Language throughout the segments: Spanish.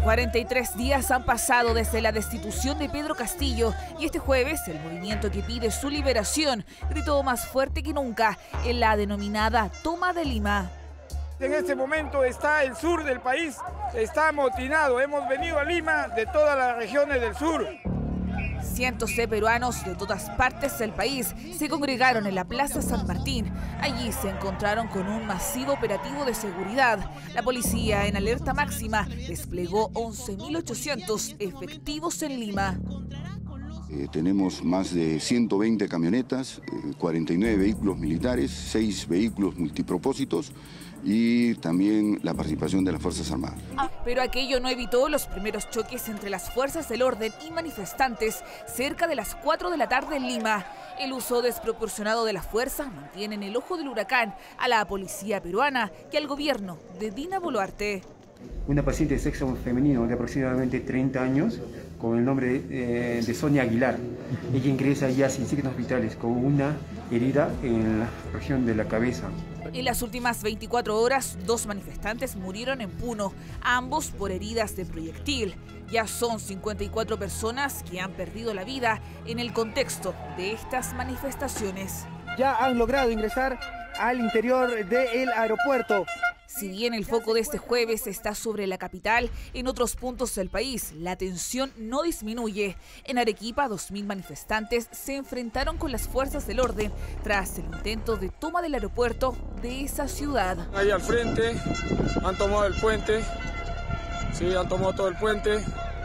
43 días han pasado desde la destitución de Pedro Castillo y este jueves el movimiento que pide su liberación gritó más fuerte que nunca en la denominada Toma de Lima. En este momento está el sur del país, está amotinado. Hemos venido a Lima de todas las regiones del sur. Cientos de peruanos de todas partes del país se congregaron en la Plaza San Martín. Allí se encontraron con un masivo operativo de seguridad. La policía, en alerta máxima, desplegó 11.800 efectivos en Lima. Tenemos más de 120 camionetas, 49 vehículos militares, 6 vehículos multipropósitos y también la participación de las Fuerzas Armadas. Pero aquello no evitó los primeros choques entre las fuerzas del orden y manifestantes cerca de las 4 de la tarde en Lima. El uso desproporcionado de la fuerza mantiene en el ojo del huracán a la policía peruana y al gobierno de Dina Boluarte. Una paciente de sexo femenino de aproximadamente 30 años con el nombre de Sonia Aguilar. Ella ingresa ya sin signos vitales con una herida en la región de la cabeza. En las últimas 24 horas, 2 manifestantes murieron en Puno, ambos por heridas de proyectil. Ya son 54 personas que han perdido la vida en el contexto de estas manifestaciones. Ya han logrado ingresar al interior del aeropuerto. Si bien el foco de este jueves está sobre la capital, en otros puntos del país la tensión no disminuye. En Arequipa, 2.000 manifestantes se enfrentaron con las fuerzas del orden tras el intento de toma del aeropuerto de esa ciudad. Ahí al frente han tomado el puente, sí, han tomado todo el puente.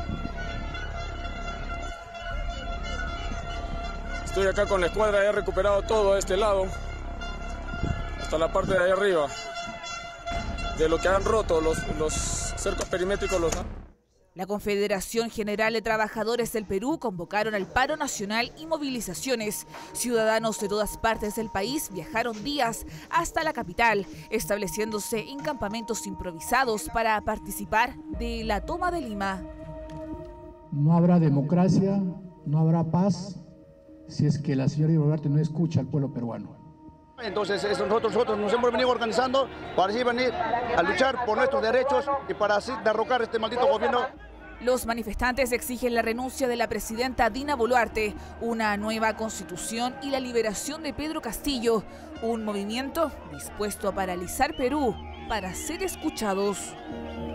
Estoy acá con la escuadra, he recuperado todo a este lado, hasta la parte de ahí arriba. De lo que han roto los cercos perimétricos. La Confederación General de Trabajadores del Perú convocaron al paro nacional y movilizaciones. Ciudadanos de todas partes del país viajaron días hasta la capital, estableciéndose en campamentos improvisados para participar de la toma de Lima. No habrá democracia, no habrá paz, si es que la señora Boluarte no escucha al pueblo peruano. Entonces nosotros nos hemos venido organizando para así venir a luchar por nuestros derechos y para así derrocar este maldito gobierno. Los manifestantes exigen la renuncia de la presidenta Dina Boluarte, una nueva constitución y la liberación de Pedro Castillo. Un movimiento dispuesto a paralizar Perú para ser escuchados.